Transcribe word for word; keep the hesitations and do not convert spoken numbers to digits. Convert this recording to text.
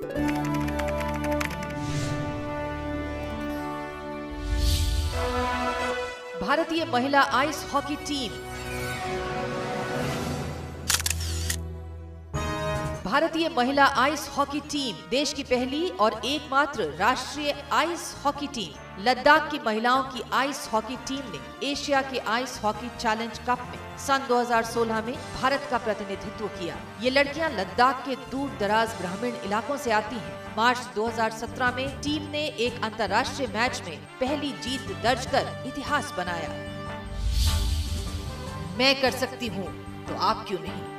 भारतीय महिला ice hockey team भारतीय महिला आइस हॉकी टीम देश की पहली और एकमात्र राष्ट्रीय आइस हॉकी टीम लद्दाख की महिलाओं की आइस हॉकी टीम ने एशिया के आइस हॉकी चैलेंज कप में सन दो हज़ार सोलह में भारत का प्रतिनिधित्व किया। ये लड़कियां लद्दाख के दूर दराज ग्रामीण इलाकों से आती हैं। मार्च दो हज़ार सत्रह में टीम ने एक अंतर्राष्ट्रीय मैच में पहली जीत दर्ज कर इतिहास बनाया। मैं कर सकती हूँ तो आप क्यों नहीं।